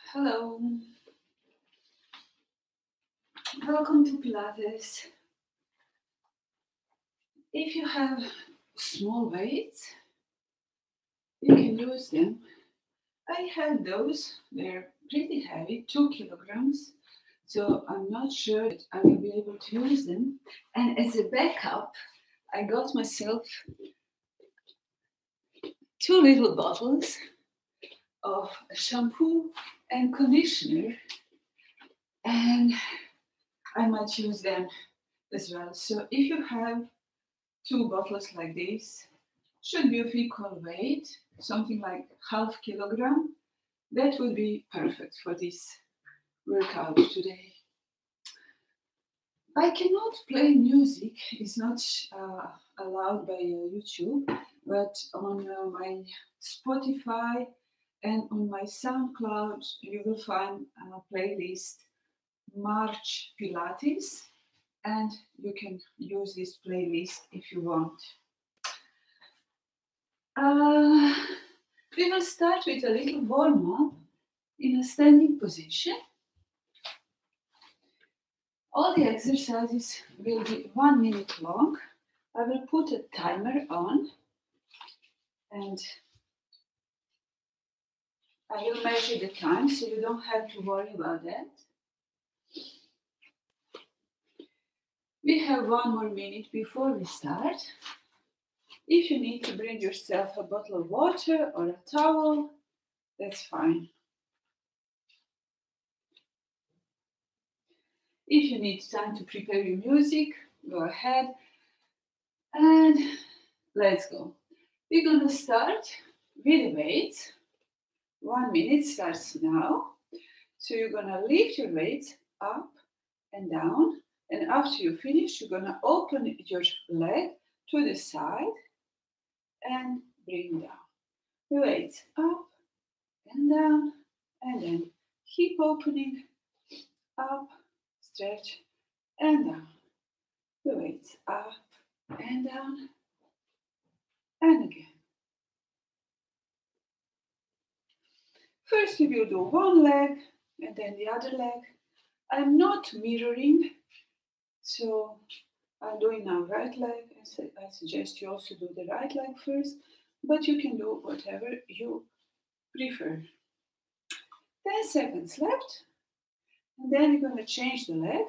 Hello, welcome to Pilates. If you have small weights, you can use them. I have those, they're pretty heavy, 2 kilograms, so I'm not sure that I will be able to use them. And as a backup, I got myself 2 little bottles of shampoo and conditioner, and I might use them as well. So if you have 2 bottles like this, should be of equal weight, something like half kilogram, that would be perfect for this workout today. I cannot play music, it's not allowed by YouTube, but on my Spotify and on my SoundCloud, you will find a playlist, March Pilates, and you can use this playlist if you want. We will start with a little warm-up in a standing position. All the exercises will be 1 minute long. I will put a timer on and I will measure the time so you don't have to worry about that. We have 1 more minute before we start. If you need to bring yourself a bottle of water or a towel, that's fine. If you need time to prepare your music, go ahead and let's go. We're going to start with the weights. 1 minute starts now. So you're going to lift your weights up and down. And after you finish, you're going to open your leg to the side and bring down. The weights up and down. And then hip opening, up, stretch, and down. The weights up and down. And again. First we will do one leg and then the other leg. I'm not mirroring, so I'm doing now right leg. I suggest you also do the right leg first, but you can do whatever you prefer. 10 seconds left, and then you're going to change the leg.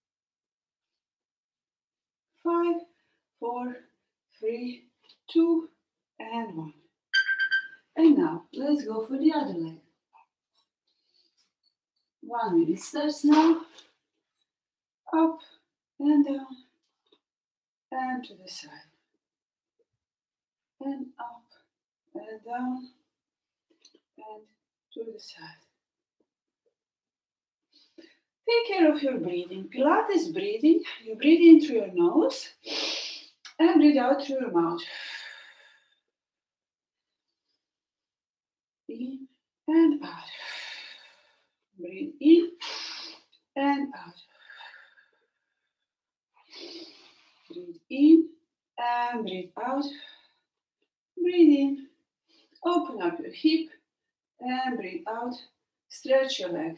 5, 4, 3, 2, and 1. And now let's go for the other leg. 1 minute starts now. Up and down and to the side. And up and down and to the side. Take care of your breathing. Pilates breathing. You breathe in through your nose and breathe out through your mouth. In and out. Breathe in and out. Breathe in and breathe out. Breathe in. Open up your hip and breathe out. Stretch your leg.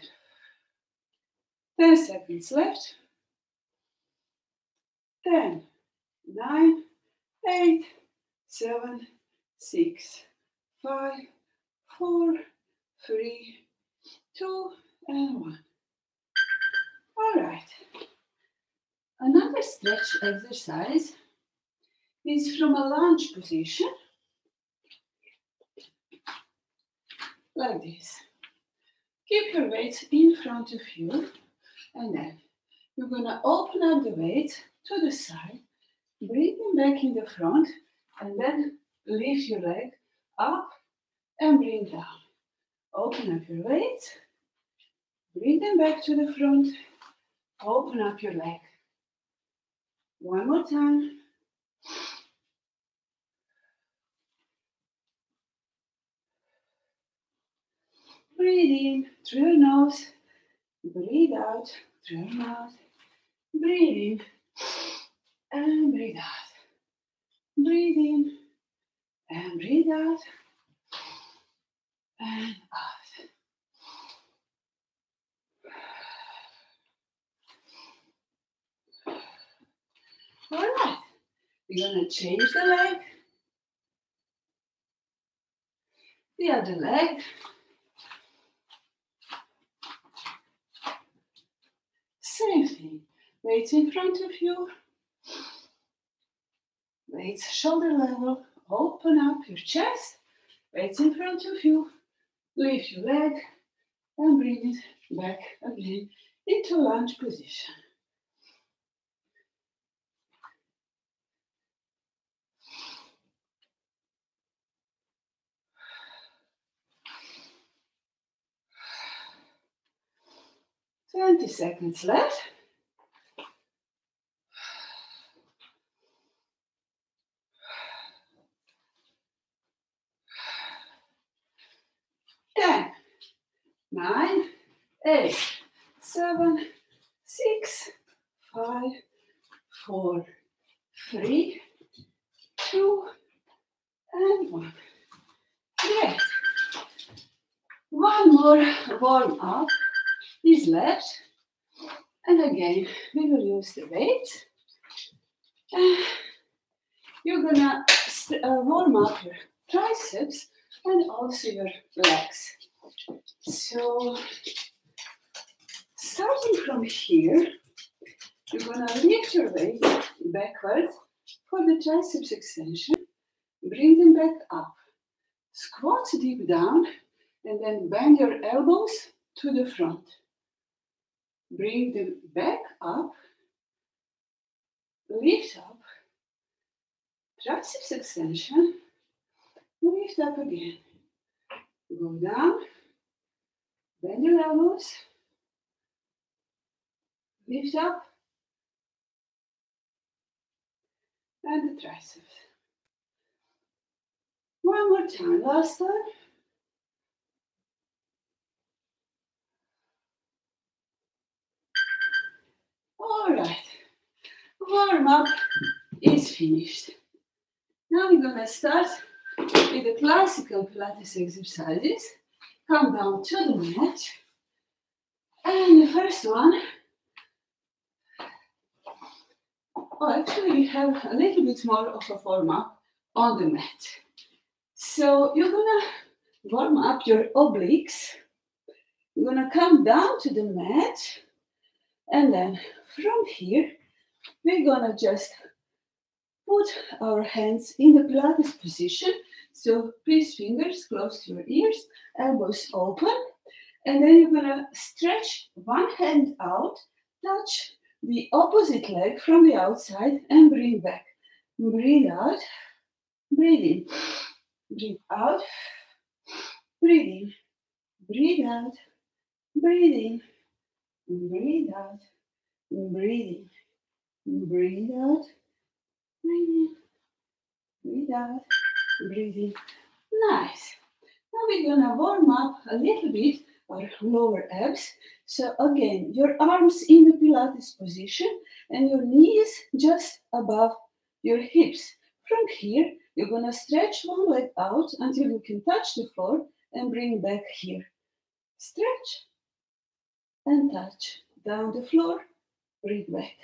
10 seconds left. 10, 9, 8, 7, 6, 5, 4, 3, 2, and 1. All right. Another stretch exercise is from a lunge position, like this. Keep your weights in front of you, and then you're going to open up the weights to the side, bring them back in the front, and then lift your leg up and bring down. Open up your weights, bring them back to the front, open up your leg. One more time. Breathe in through your nose, breathe out through your mouth. Breathe in and breathe out. Breathe in and breathe out. And out. All right. We're going to change the leg. The other leg. Same thing. Weights in front of you. Weights shoulder level. Open up your chest. Weights in front of you. Lift your leg and bring it back again into lunge position. Twenty seconds left. Ten, 9, 8, 7, 6, 5, 4, 3, 2, and 1. Great. One more warm up is left. And again, we will use the weights. You're gonna warm up your triceps and also your legs. So, starting from here, you're gonna lift your weight backwards for the triceps extension. Bring them back up. Squat deep down and then bend your elbows to the front. Bring them back up. Lift up. Triceps extension. Lift up again. Go down. Bend your elbows. Lift up. And the triceps. One more time. Last time. All right. Warm up is finished. Now we're going to start with the classical Pilates exercises. Come down to the mat. And the first one, actually we have a little bit more of a warm up on the mat. So you're going to warm up your obliques. You're going to come down to the mat. And then from here, we're going to just put our hands in the Pilates position. So please, fingers close to your ears, elbows open. And then you're going to stretch one hand out, touch the opposite leg from the outside and bring back. Breathe out, breathe in, breathe out, breathe in, breathe out, breathe in, breathe out, breathe in, breathe out, breathe in, breathe out, breathe in. Nice. Now we're going to warm up a little bit our lower abs. So again, your arms in the Pilates position and your knees just above your hips. From here, you're going to stretch one leg out until you can touch the floor and bring back here. Stretch and touch. Down the floor, bring back.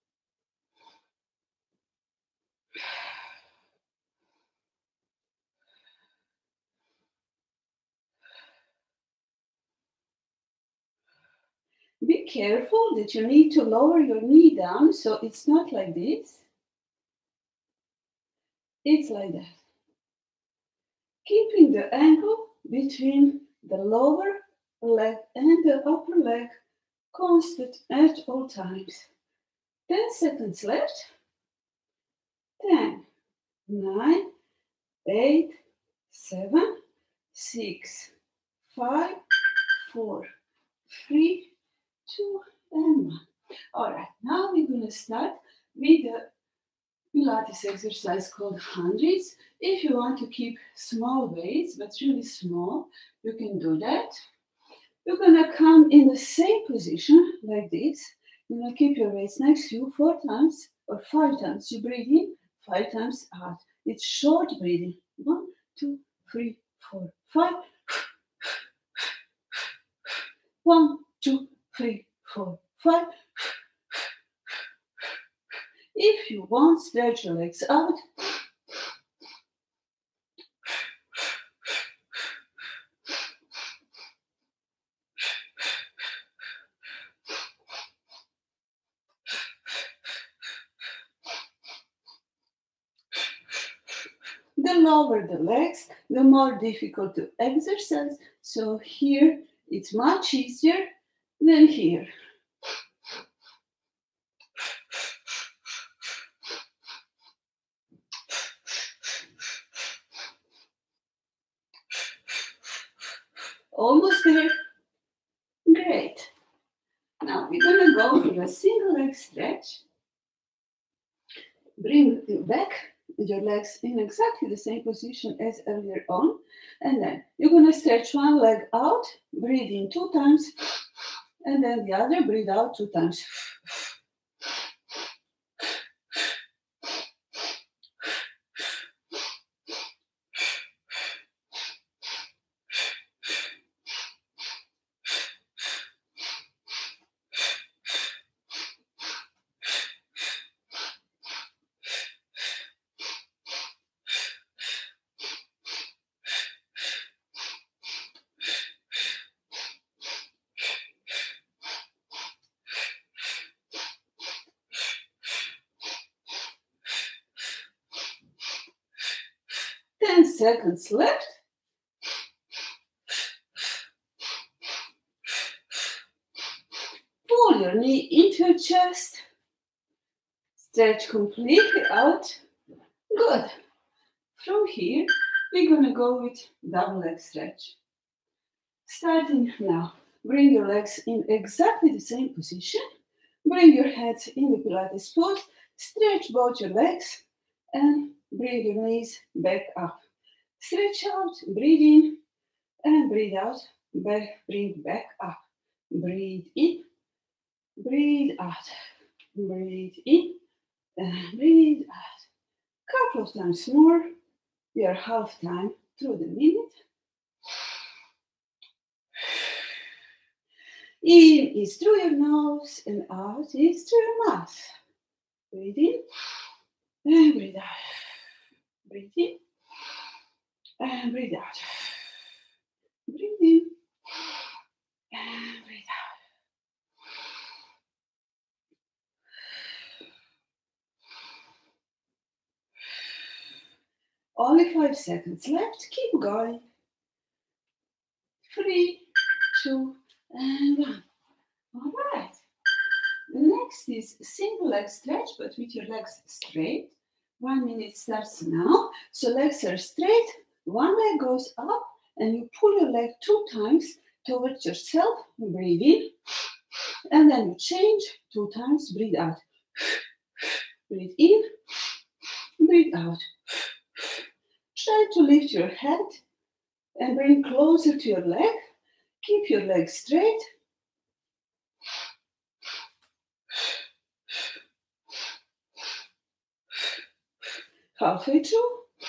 Be careful that you need to lower your knee down so it's not like this. It's like that. Keeping the angle between the lower leg and the upper leg constant at all times. 10 seconds left. 10, 9, 8, 7, 6, 5, 4, 3, 2, and 1. All right, now we're going to start with the Pilates exercise called hundreds. If you want to keep small weights, but really small, you can do that. You're going to come in the same position like this. You're going to keep your weights next to you 4 times or 5 times. You breathe in, 5 times out. It's short breathing. 1, 2, 3, 4, 5. 1, 2, 3, 4, 5. If you want, stretch your legs out. The lower the legs, the more difficult to exercise. So here it's much easier than here. Almost there. Great. Now we're going to go for a single leg stretch. Bring back your legs in exactly the same position as earlier on. And then you're going to stretch one leg out, breathe in 2 times, and then the other, breathe out 2 times. Seconds left. Pull your knee into your chest. Stretch completely out. Good. From here, we're going to go with double leg stretch. Starting now, bring your legs in exactly the same position. Bring your hands in the Pilates pose. Stretch both your legs and bring your knees back up. Stretch out, breathe in, and breathe out. Bring back up. Breathe in, breathe out. Breathe in, and breathe out. Couple of times more. We are half time through the minute. In is through your nose, and out is through your mouth. Breathe in, and breathe out. Breathe in, and breathe out. Breathe in, and breathe out. Only 5 seconds left. Keep going. 3, 2, and 1. All right. The next is single leg stretch, but with your legs straight. 1 minute starts now. So legs are straight. One leg goes up, and you pull your leg 2 times towards yourself. Breathe in, and then you change 2 times. Breathe out. Breathe in, breathe out. Try to lift your head and bring closer to your leg. Keep your leg straight. Halfway through.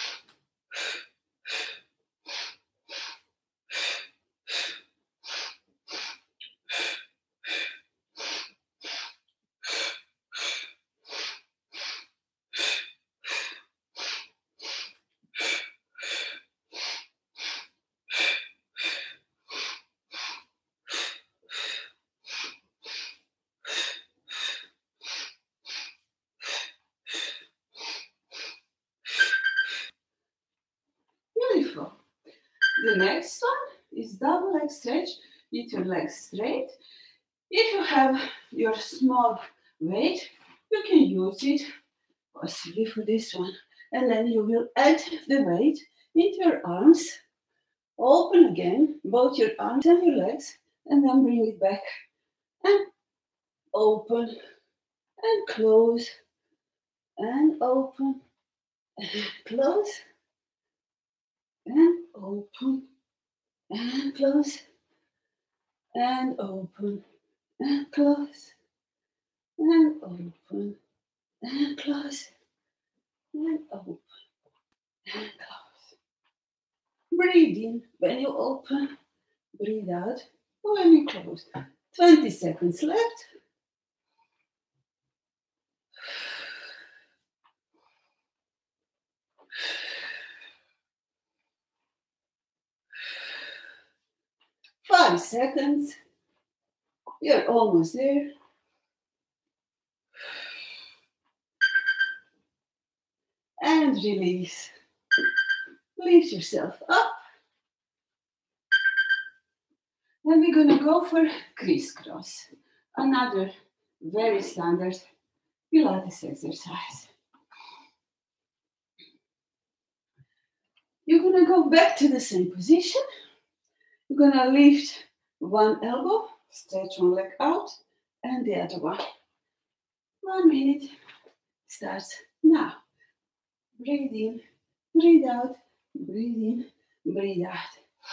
Beautiful. The next one is double leg stretch with your legs straight. If you have your small weight, you can use it possibly for this one. And then you will add the weight into your arms. Open again, both your arms and your legs, and then bring it back. And open, and close, and open, and close, and open, and close, and open, and close, and open, and close, and open, and close. Breathe in when you open, breathe out when you close. 20 seconds left. 5 seconds. You're almost there. And release. Lift yourself up. And we're going to go for crisscross. Another very standard Pilates exercise. You're going to go back to the same position. You're going to lift one elbow, stretch one leg out, and the other one. 1 minute starts now. Breathe in, breathe out, breathe in, breathe out.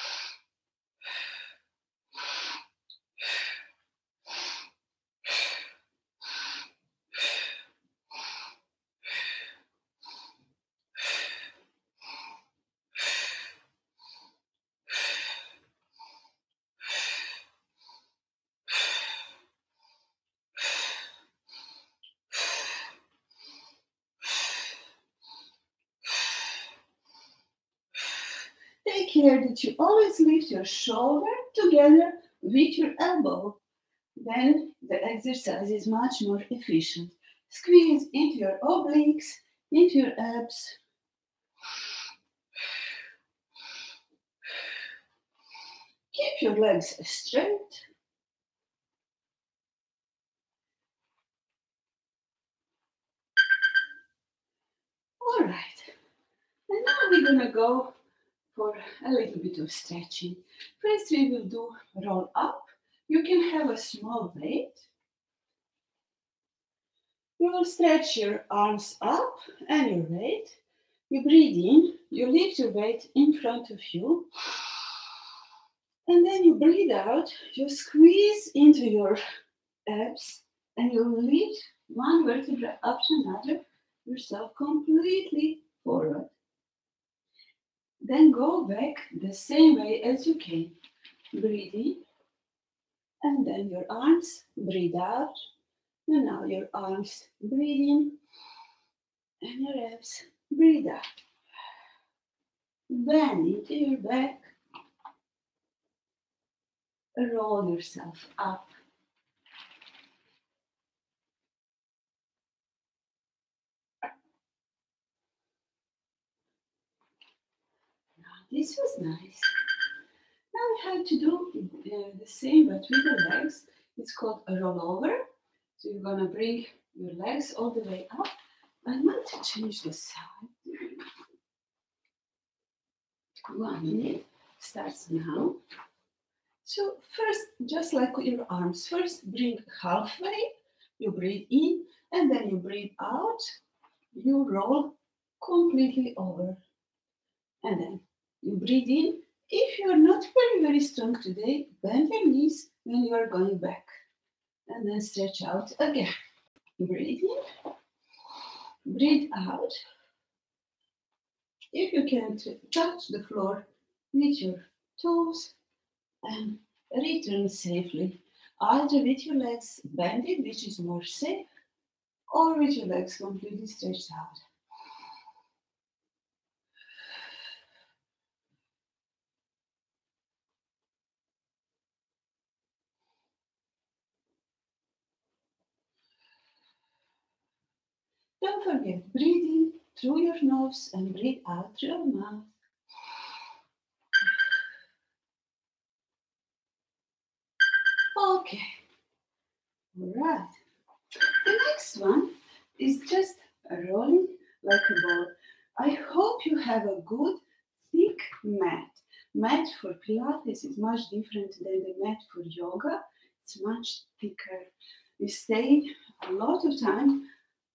Take care that you always lift your shoulder together with your elbow. Then the exercise is much more efficient. Squeeze into your obliques, into your abs. Keep your legs straight. All right. And now we're going to go for a little bit of stretching. First, we will do roll up. You can have a small weight. You will stretch your arms up and your weight. You breathe in, you lift your weight in front of you. And then you breathe out, you squeeze into your abs and you lift one vertebra up to another, yourself completely forward. Then go back the same way as you came. Breathe in, and then your arms, breathe out, and now your arms, breathe in, and your abs, breathe out. Bend into your back, roll yourself up. Now this was nice. Now we have to do the same but with the legs. It's called a rollover. So you're gonna bring your legs all the way up. I want to change the side. 1 minute starts now. So first, just like your arms, first bring halfway, you breathe in, and then you breathe out, you roll completely over. And then you breathe in. If you're not very strong today, bend your knees when you are going back. And then stretch out again. Breathe in, breathe out. If you can touch the floor with your toes and return safely, either with your legs bended, which is more safe, or with your legs completely stretched out. Don't forget, breathe in through your nose and breathe out through your mouth. Okay, all right. The next one is just rolling like a ball. I hope you have a good thick mat. Mat for Pilates is much different than the mat for yoga. It's much thicker. We stay a lot of time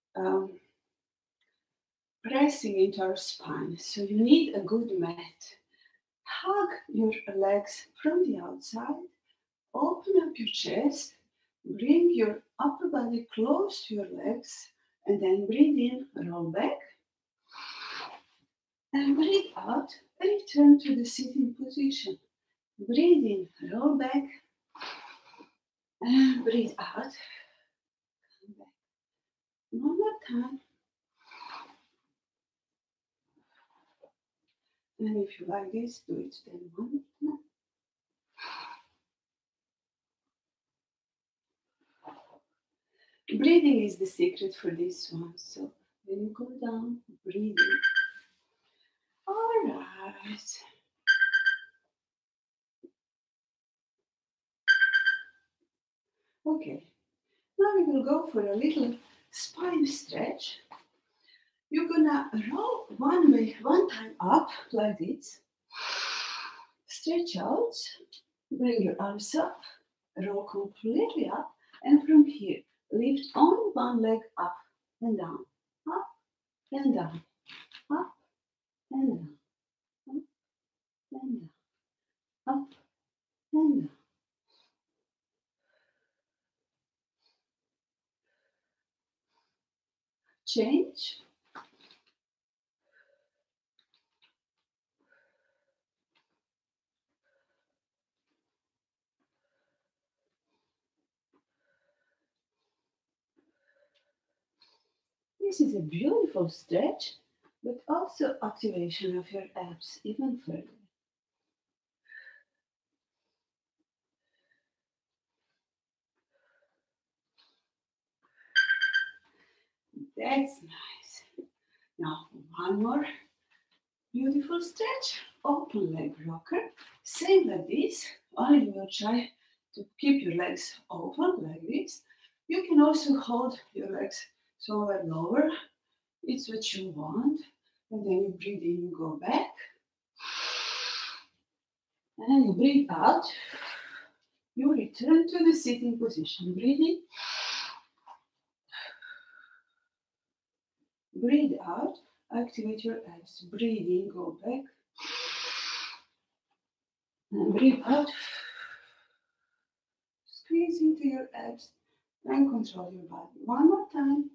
pressing into our spine, so you need a good mat. Hug your legs from the outside, open up your chest, bring your upper body close to your legs, and then breathe in, roll back, and breathe out, return to the sitting position. Breathe in, roll back, and breathe out, come back. One more time. And if you like this, do it then one more time. Breathing is the secret for this one. So when you go down, breathing. All right. Okay. Now we will go for a little spine stretch. You're gonna roll one time up like this. Stretch out. Bring your arms up. Roll completely up. And from here, lift only one leg up and down. Up and down. Up and down. Up and down. Up and down. Change. This is a beautiful stretch, but also activation of your abs even further. That's nice. Now, one more beautiful stretch. Open leg rocker. Same like this. Only you will try to keep your legs open like this. You can also hold your legs somewhere lower. It's what you want. And then you breathe in, you go back. And you breathe out. You return to the sitting position. Breathe in. Breathe out. Activate your abs. Breathe in, go back. And breathe out. Squeeze into your abs and control your body. One more time.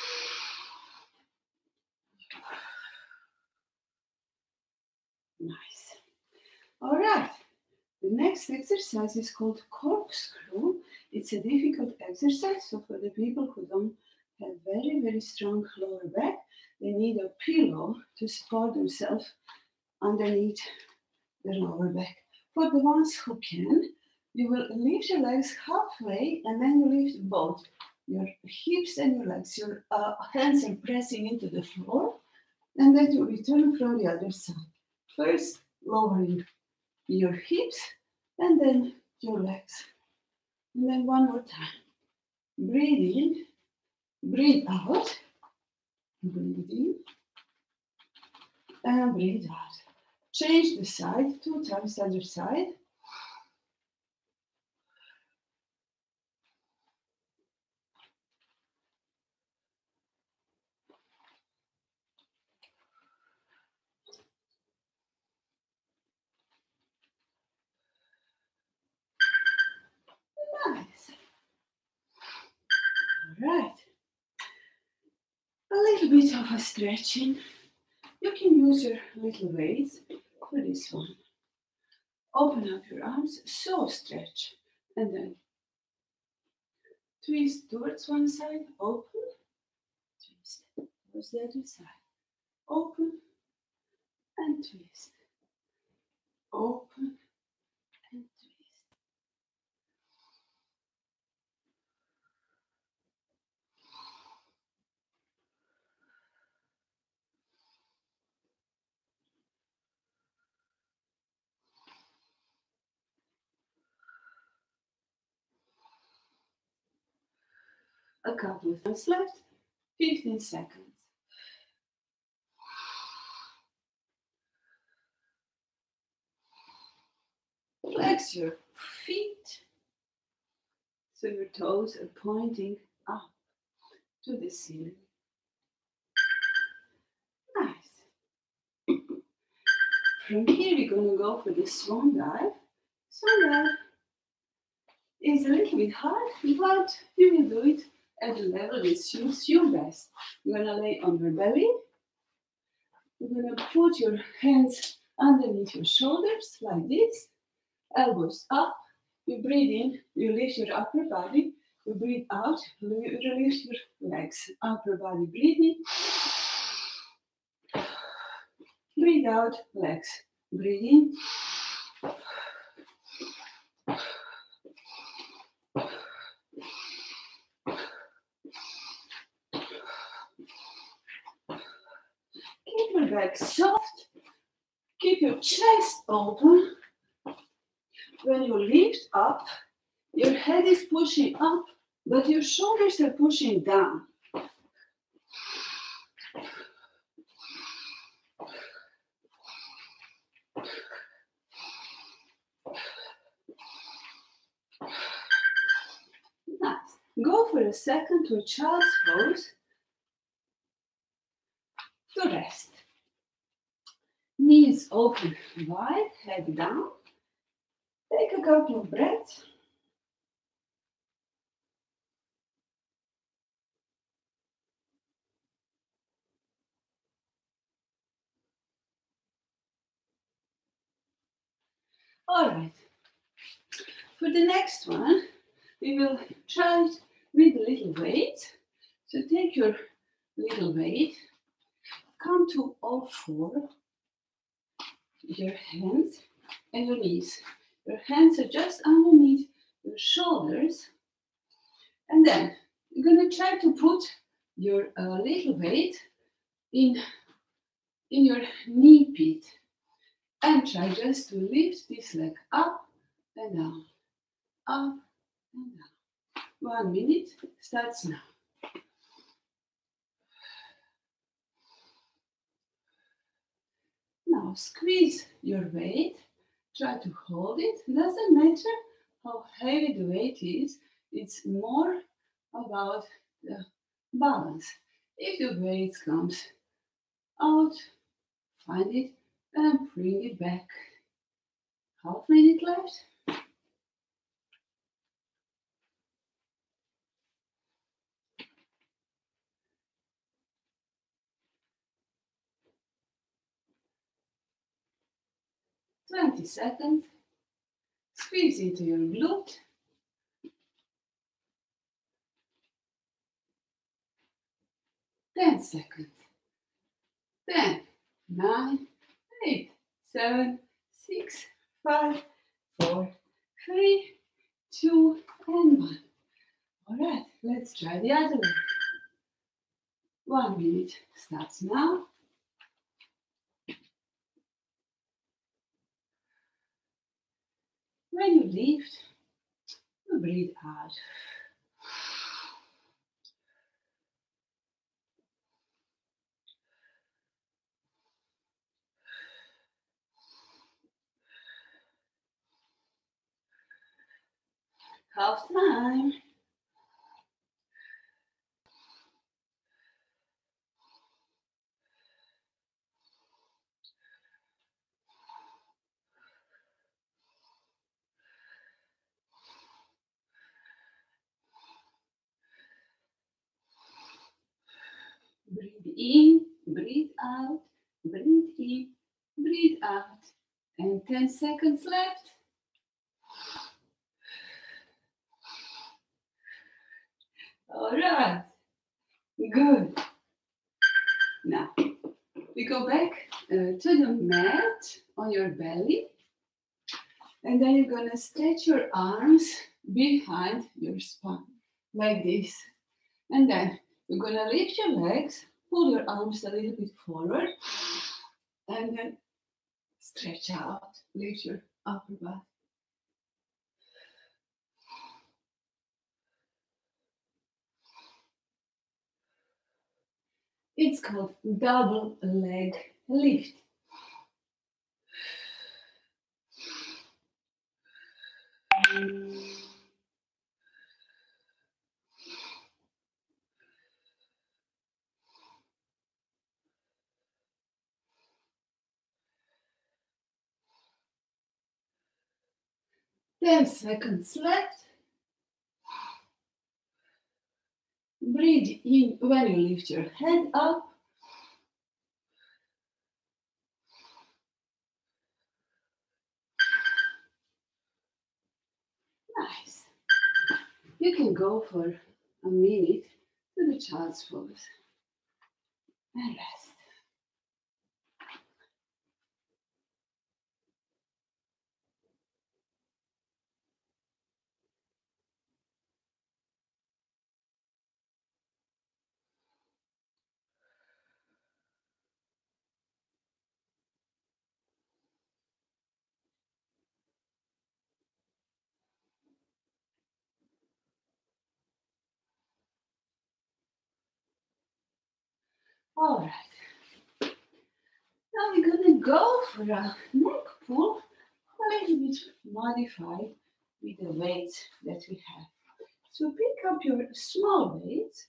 Nice. All right. The next exercise is called corkscrew. It's a difficult exercise, so for the people who don't have very, very strong lower back, they need a pillow to support themselves underneath their lower back. For the ones who can, you will lift your legs halfway and then you lift both your hips and your legs. Your hands are pressing into the floor and then you return from the other side. First, lowering your hips and then your legs. And then one more time. Breathe in, breathe out, breathe in, and breathe out. Change the side, 2 times other side. Nice. All right. A little bit of a stretching. You can use your little weights for this one. Open up your arms, so stretch, and then twist towards one side, open, twist towards the other side, open, and twist, open, and twist. A couple of times left, 15 seconds. Flex your feet so your toes are pointing up to the ceiling. Nice. From here, we're going to go for the swan dive. Swan dive is a little bit hard, but you will do it at the level that suits you best. You're going to lay on your belly. You're going to put your hands underneath your shoulders like this. Elbows up. You breathe in, you lift your upper body. You breathe out, you release your legs. Upper body breathing. breathe out, legs. Breathe in. Keep your back soft. Keep your chest open. When you lift up, your head is pushing up, but your shoulders are pushing down. Nice. Go for a second to child's pose. To rest. Knees open wide, head down. Take a couple of breaths. All right. For the next one, we will try it with a little weight. So take your little weight, come to all four, your hands and your knees. Your hands are just underneath your shoulders. And then you're going to try to put your little weight in your knee pit. And try just to lift this leg up and down, up and down. 1 minute starts now. Now squeeze your weight, try to hold it. Doesn't matter how heavy the weight is, it's more about the balance. If the weight comes out, find it and bring it back. Half minute left. Twenty seconds. Squeeze into your glute. 10 seconds. 10, 9, 8, 7, 6, 5, 4, 3, 2, and 1. All right, let's try the other way. 1 minute starts now. When you lift, you breathe out. Half time. Breathe in, breathe out, breathe in, breathe out. And 10 seconds left. All right, good. Now, we go back to the mat on your belly. And then you're going to stretch your arms behind your spine, like this. And then you're going to lift your legs, pull your arms a little bit forward, and then stretch out, lift your upper back. It's called double leg lift. Ten seconds left. Breathe in when you lift your head up. Nice. You can go for a minute to the child's pose and rest. All right. Now we're gonna go for a neck pull, a little bit modified with the weights that we have. So pick up your small weights.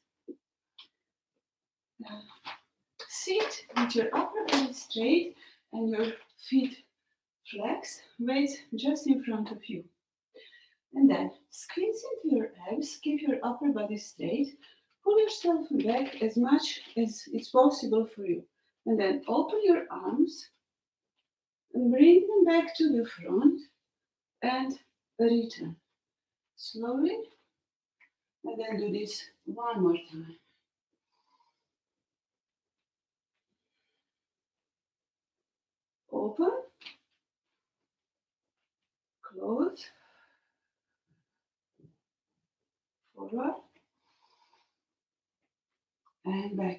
Sit with your upper body straight and your feet flexed, weights just in front of you. And then squeeze into your abs, keep your upper body straight, pull yourself back as much as it's possible for you. And then open your arms and bring them back to the front and return. Slowly, and then do this one more time. Open, close, forward, and back.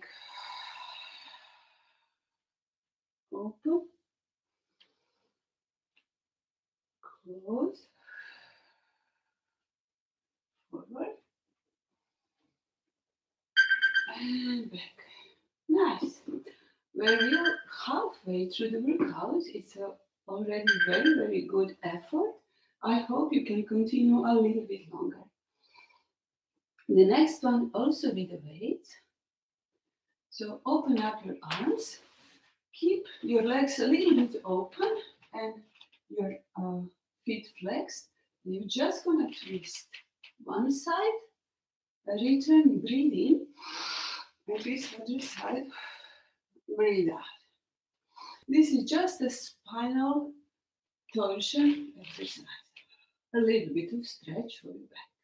Open, close, forward, and back. Nice. When you're halfway through the workout, it's already very, very good effort. I hope you can continue a little bit longer. The next one also with the weight. So open up your arms, keep your legs a little bit open and your feet flexed. You're just gonna twist one side, return, breathe in, and twist other side, breathe out. This is just a spinal torsion exercise. A little bit of stretch for your back.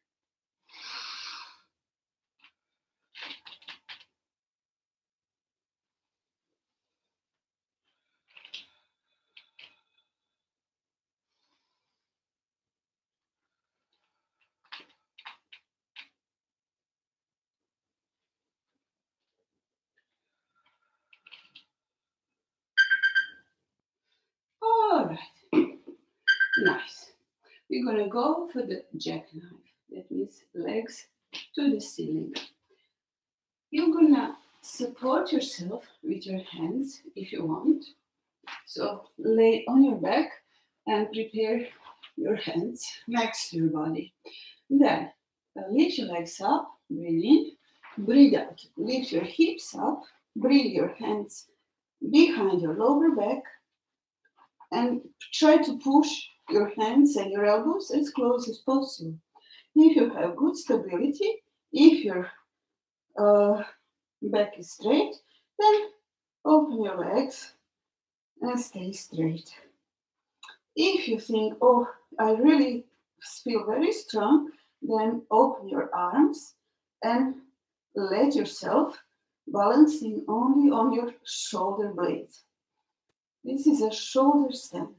All right, nice. We're gonna go for the jackknife. That means legs to the ceiling. You're gonna support yourself with your hands if you want. So lay on your back and prepare your hands next to your body. Then lift your legs up, breathe in, breathe out. Lift your hips up, bring your hands behind your lower back, and try to push your hands and your elbows as close as possible. If you have good stability, if your back is straight, then open your legs and stay straight. If you think, oh, I really feel very strong, then open your arms and let yourself balancing only on your shoulder blades. This is a shoulder stand.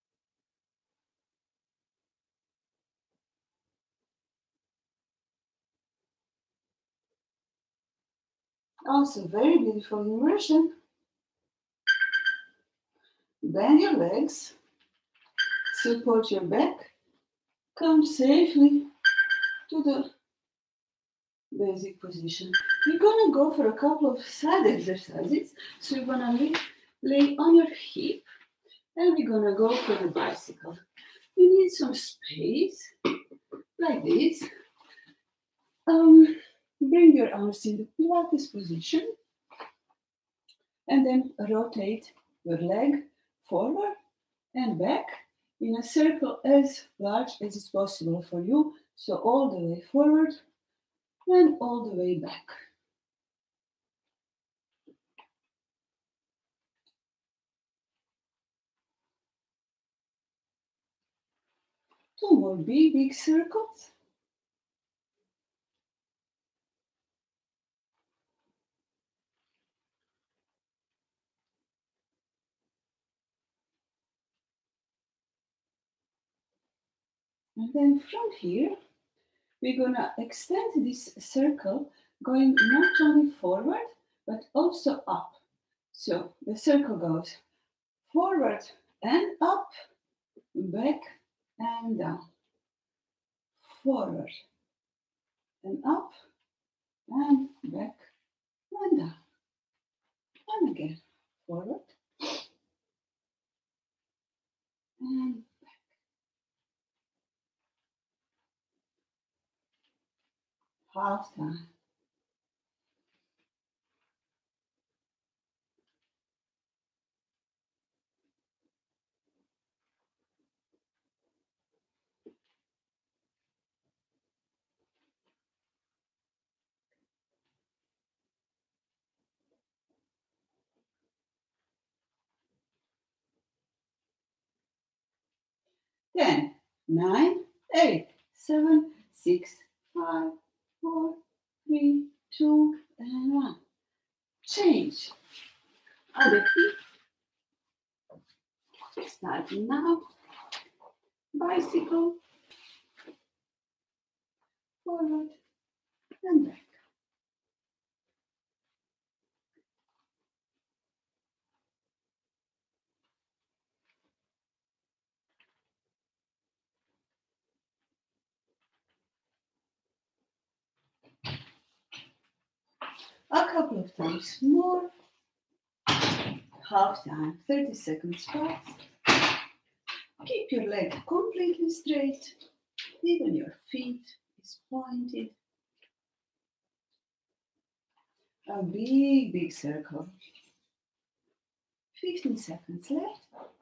Also, very beautiful inversion. Bend your legs, support your back, come safely to the basic position. We're gonna go for a couple of side exercises. So you're gonna lay on your hip and we're gonna go for the bicycle. You need some space, like this. Bring your arms in the Pilates position and then rotate your leg forward and back in a circle as large as it's possible for you. So all the way forward and all the way back. Two more big circles. And then from here, we're gonna extend this circle going not only forward, but also up. So the circle goes forward and up, back and down. Forward and up and back and down. And again, forward. And back. Half time. Ten, 9, 8, 7, 6, 5, 4, 3, 2, and 1. Change. Other feet. Starting now. Bicycle. Forward and back. A couple of times more. Half time, 30 seconds past. Keep your leg completely straight. Even your feet is pointed. A big circle. 15 seconds left.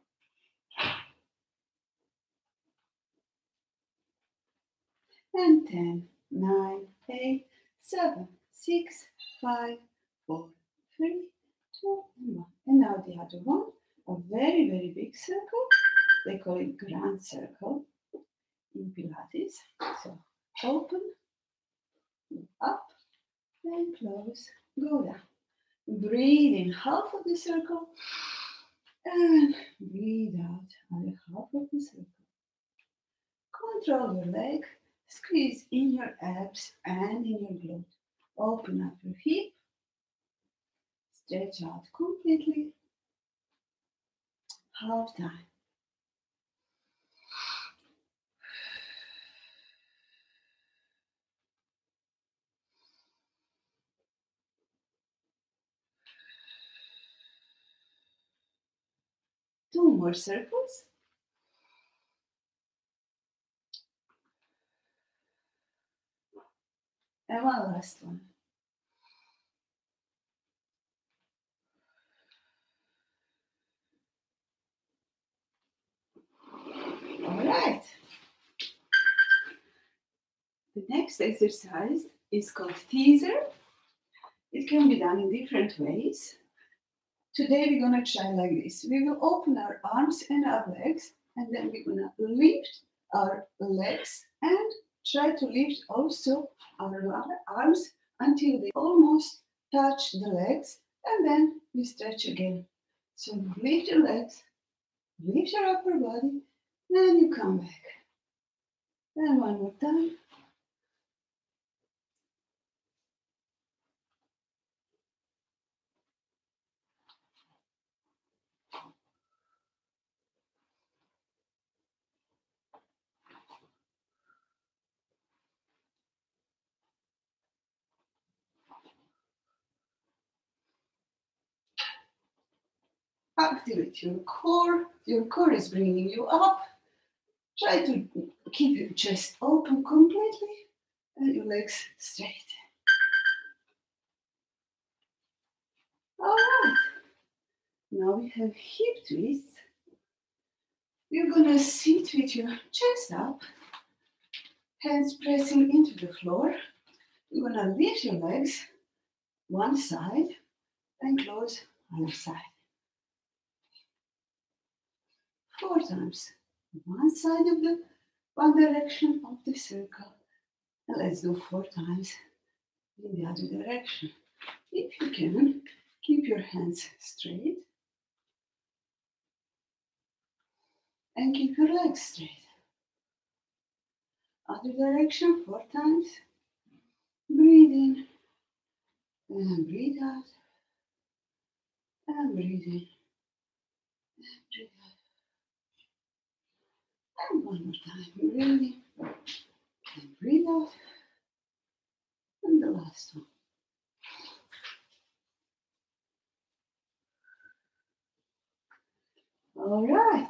And 10, 9, 8, 7, 6, 5, 4, 3, 2, and 1. And now the other one, a very big circle. They call it grand circle in Pilates. So open, up, and close, go down. Breathe in half of the circle and breathe out other half of the circle. Control your leg, squeeze in your abs and in your glute. Open up your hip, stretch out completely. Half time. Two more circles. And one last one. All right. The next exercise is called teaser. It can be done in different ways. Today we're going to try like this. We will open our arms and our legs, and then we're going to lift our legs and try to lift also our arms until they almost touch the legs, and then we stretch again. So lift your legs, lift your upper body, then you come back. And one more time. Activate your core. Your core is bringing you up. Try to keep your chest open completely and your legs straight. All right. Now we have hip twists. You're going to sit with your chest up, hands pressing into the floor. You're going to lift your legs one side and close other side. 4 times. One side of the one direction of the circle. And let's do 4 times in the other direction. If you can, keep your hands straight and keep your legs straight. Other direction 4 times. Breathe in and breathe out. And breathe in and breathe out. And one more time. Breathe in and breathe out. And the last one. All right.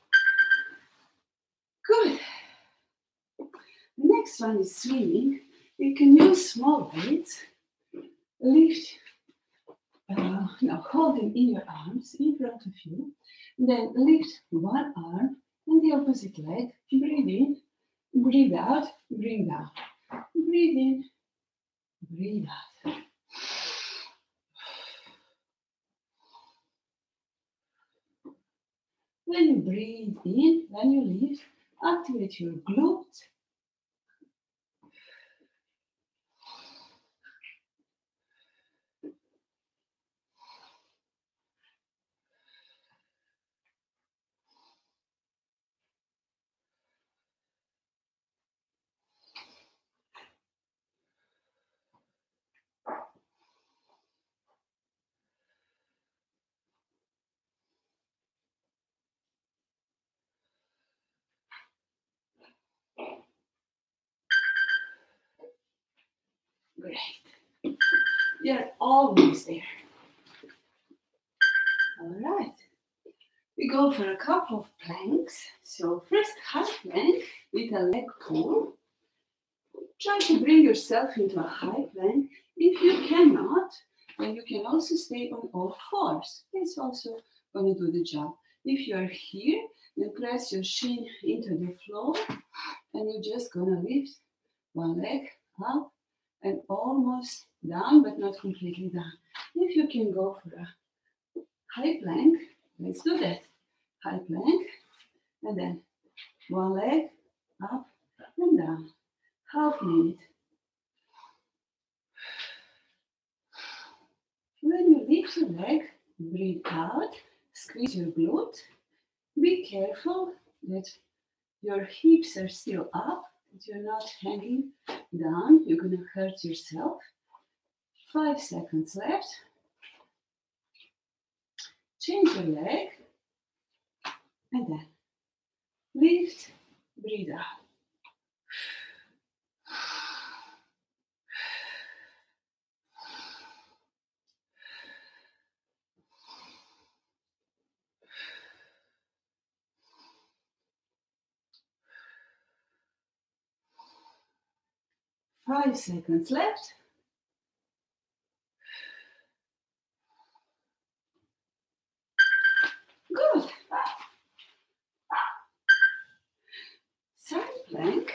Good. The next one is swimming. You can use small weights. Lift, now hold them in your arms in front of you. Then lift one arm and the opposite leg. Breathe in, breathe out, bring down. Breathe in, breathe out. When you breathe in, when you lift, activate your glutes. Great. You're almost there. All right. We go for a couple of planks. So first high plank with a leg pull. Try to bring yourself into a high plank. If you cannot, then you can also stay on all fours. It's also going to do the job. If you are here, then press your shin into the floor and you're just going to lift one leg up and almost down, but not completely down. If you can go for a high plank, let's do that. High plank, and then one leg up and down. Half minute. When you lift your leg, breathe out, squeeze your glute. Be careful that your hips are still up, that you're not hanging down. You're going to hurt yourself. 5 seconds left. Change your leg, and then lift, breathe out. Five seconds left. Good. Side plank.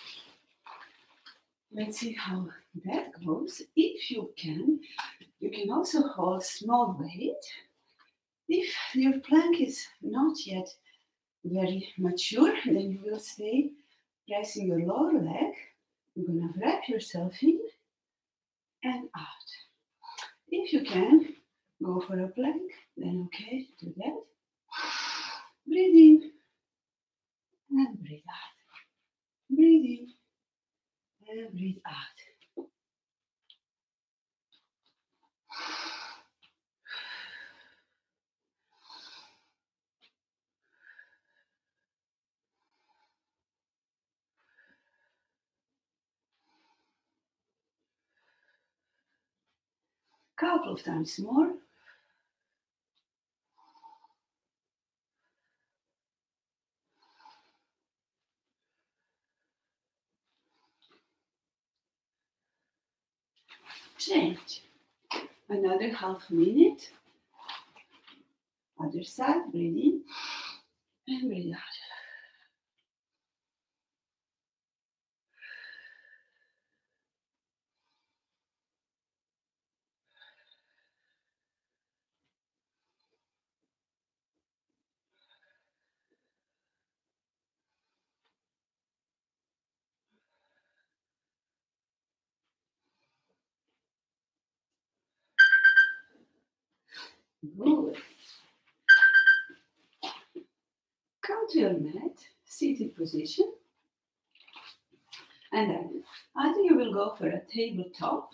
Let's see how that goes. If you can also hold small weight. If your plank is not yet very mature, then you will stay pressing your lower leg. You're going to wrap yourself in and out. If you can go for a plank, then okay, do that. Breathe in and breathe out. Breathe in and breathe out. Couple of times more. Change. Another half minute. Other side, breathe in and breathe out. Good. Come to your mat, seated position. And then either you will go for a tabletop,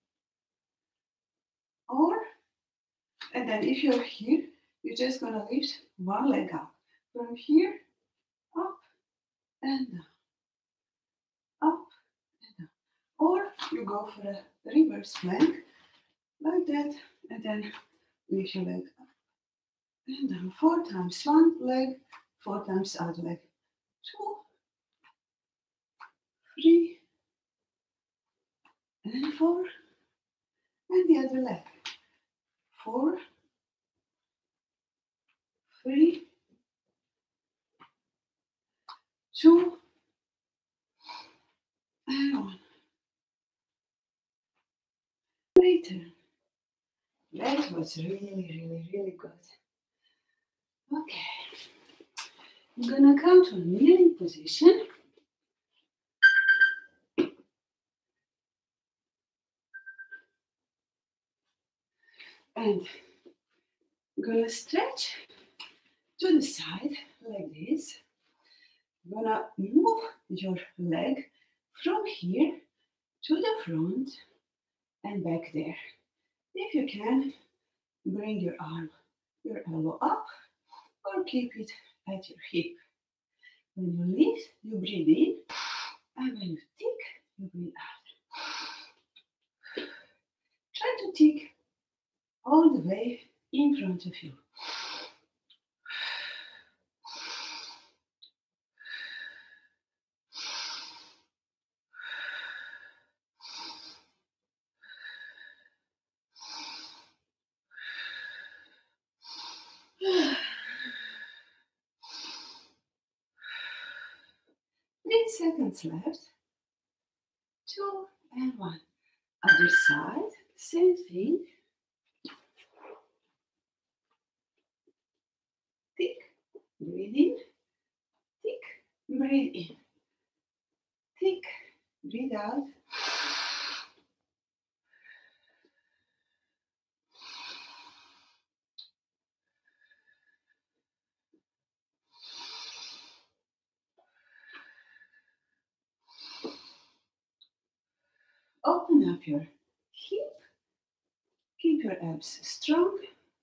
and then if you're here, you're just going to lift one leg up. From here, up and down. Up and down. Or you go for a reverse plank, like that, and then lift your leg up. And then 4 times one leg, 4 times other leg. 2, 3, and 4, and the other leg. 4, 3, 2, and 1. Later. That was really good. Okay. I'm gonna come to a kneeling position. And I'm gonna stretch to the side like this. You're gonna move your leg from here to the front and back there. If you can, bring your elbow up, or keep it at your hip. When you lift, you breathe in, and when you tick, you breathe out. Try to tick all the way in front of you. Three seconds left. 2 and 1. Other side, same thing. Tick, breathe in. Tick, breathe in. Tick, breathe out. Open up your hip. Keep your abs strong.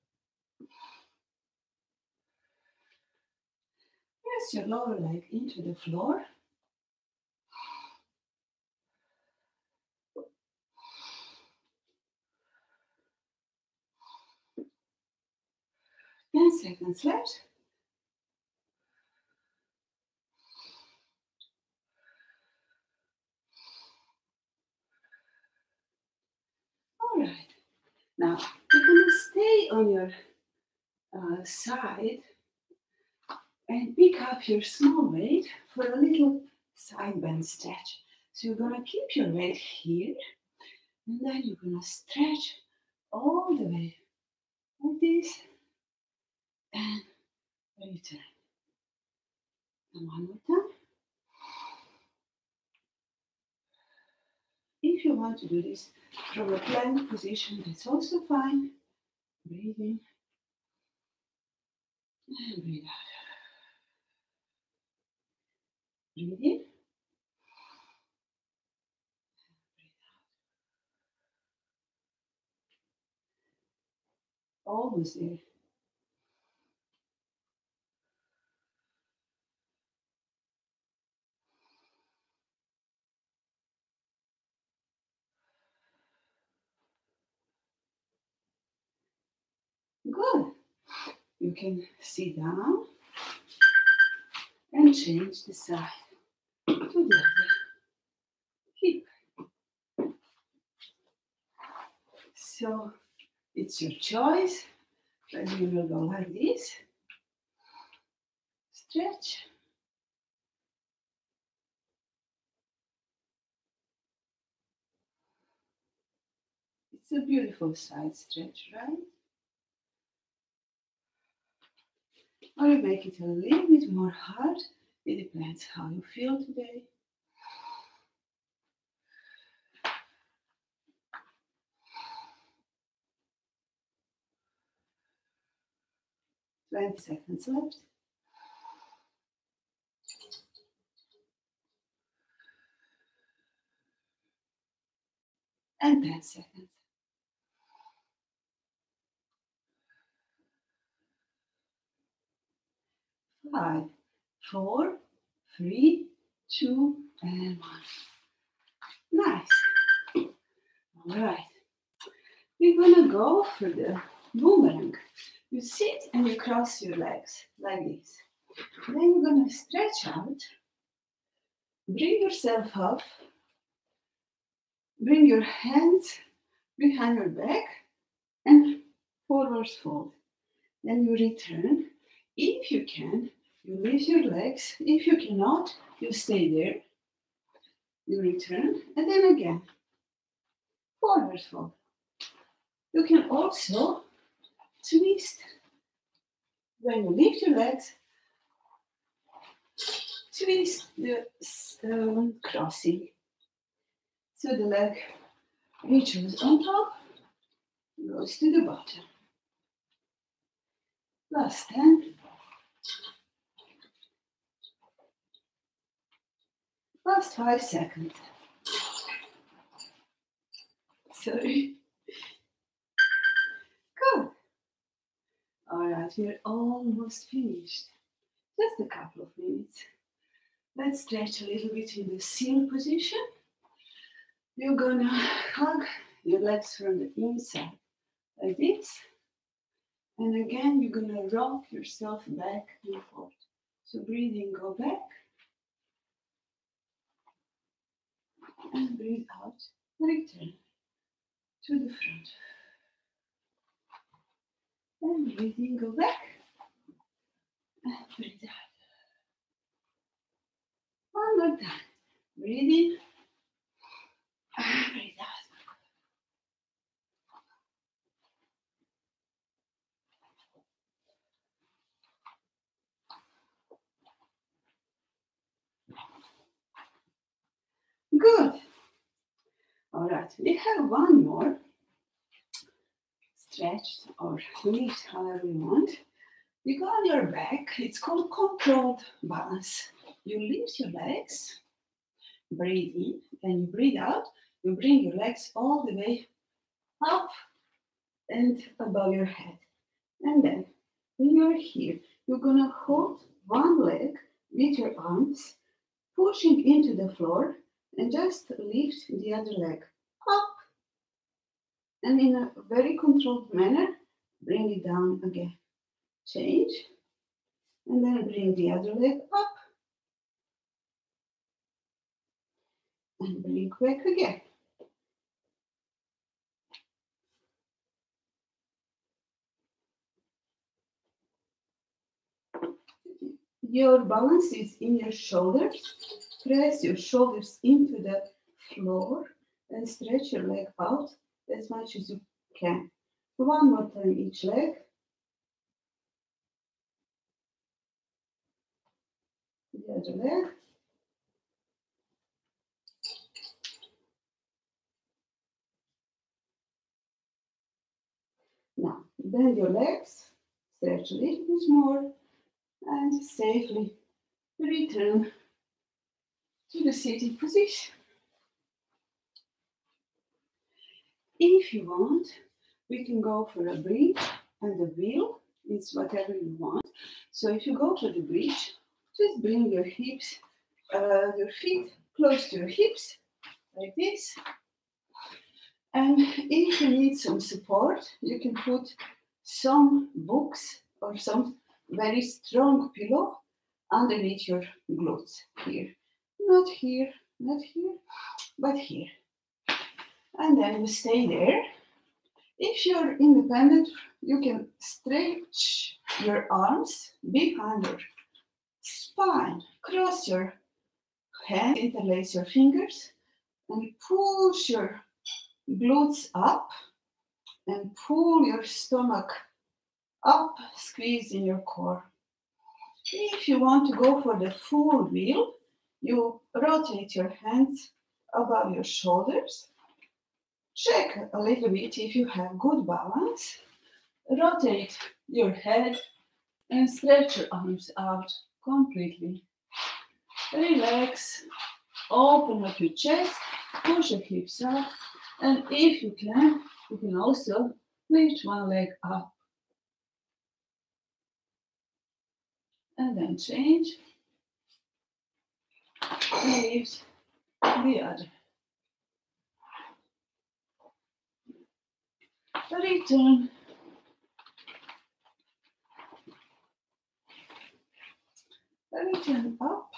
Press your lower leg into the floor. Ten seconds left. All right. Now you're gonna stay on your side and pick up your small weight for a little side bend stretch. So you're gonna keep your weight here, and then you're gonna stretch all the way like this and return. And one more time. If you want to do this from a plank position, that's also fine. Breathe in and breathe out. Breathe in. Almost there. Good. You can sit down and change the side to the other hip. So it's your choice. Whether you will go like this, stretch, it's a beautiful side stretch, right? Or you make it a little bit more hard. It depends how you feel today. Twenty seconds left. And 10 seconds. 5, 4, 3, 2, and 1. Nice. All right. We're gonna go for the boomerang. You sit and you cross your legs like this. Then you're going to stretch out. Bring yourself up. Bring your hands behind your back and forward fold. Then you return. If you can, you lift your legs. If you cannot, you stay there. You return and then again. Forward fold. You can also twist. When you lift your legs, twist the crossing. So the leg reaches on top, goes to the bottom. Last 10. Last 5 seconds. Sorry. Good. All right, we're almost finished. Just a couple of minutes. Let's stretch a little bit in the seal position. You're gonna hug your legs from the inside like this. And again, you're gonna rock yourself back and forth. So breathe in, go back. And breathe out, return to the front. And breathe in, go back. And breathe out. One more time. Breathe in. And breathe out. Good. All right, we have one more. Stretched or lift, however you want. You go on your back. It's called controlled balance. You lift your legs. Breathe in. Then you breathe out. You bring your legs all the way up and above your head. And then when you're here, you're going to hold one leg with your arms, pushing into the floor, and just lift the other leg up. And in a very controlled manner, bring it down again. Change. And then bring the other leg up. And bring back again. Your balance is in your shoulders. Press your shoulders into the floor and stretch your leg out as much as you can. One more time each leg. The other leg. Now, bend your legs, stretch a little bit more, and safely return to the sitting position. If you want, we can go for a bridge and a wheel. It's whatever you want. So if you go for the bridge, just bring your hips, your feet close to your hips, like this. And if you need some support, you can put some books or some very strong pillow underneath your glutes here. Not here, not here, but here. And then you stay there. If you're independent, you can stretch your arms behind your spine. Cross your hands, interlace your fingers, and push your glutes up and pull your stomach up, squeeze in your core. If you want to go for the full wheel, you rotate your hands above your shoulders. Check a little bit if you have good balance. Rotate your head and stretch your arms out completely. Relax, open up your chest, push your hips up, and if you can also lift one leg up. And then change, and lift the other. Return Return up.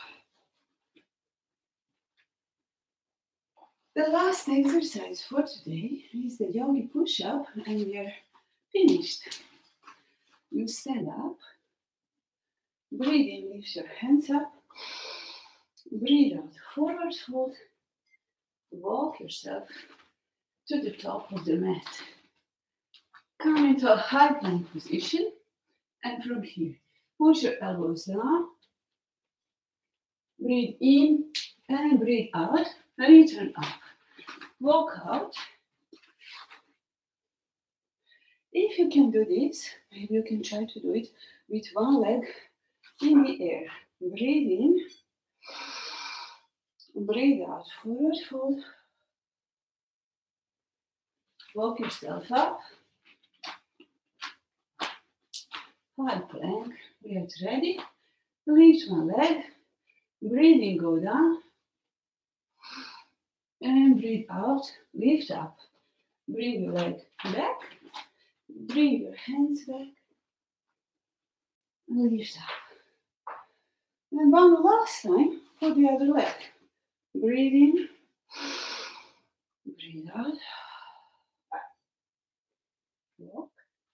The last exercise for today is the yogi push-up, and we are finished. You stand up, breathe in, lift your hands up, breathe out, forward fold, walk yourself to the top of the mat. Come into a high plank position, and from here, push your elbows down, breathe in and breathe out, return up, walk out. If you can do this, maybe you can try to do it with one leg in the air. Breathe in, breathe out, forward fold, walk yourself up, high plank, get ready, lift one leg, breathe in, go down, and breathe out, lift up, bring your leg back, bring your hands back, and lift up. And one last time for the other leg. Breathe in, breathe out, walk,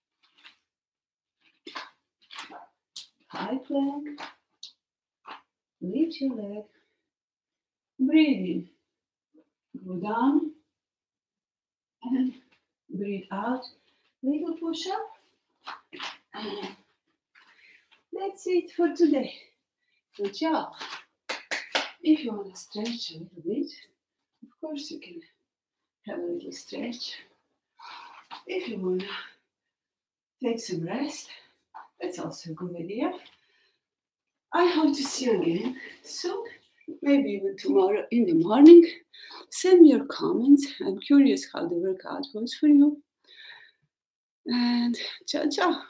high plank, lift your leg, breathe in, go down, and breathe out, little push up, and that's it for today. Good job. If you want to stretch a little bit, of course you can have a little stretch. If you want to take some rest, that's also a good idea. I hope to see you again soon, maybe even tomorrow in the morning. Send me your comments. I'm curious how the workout was for you. And ciao, ciao.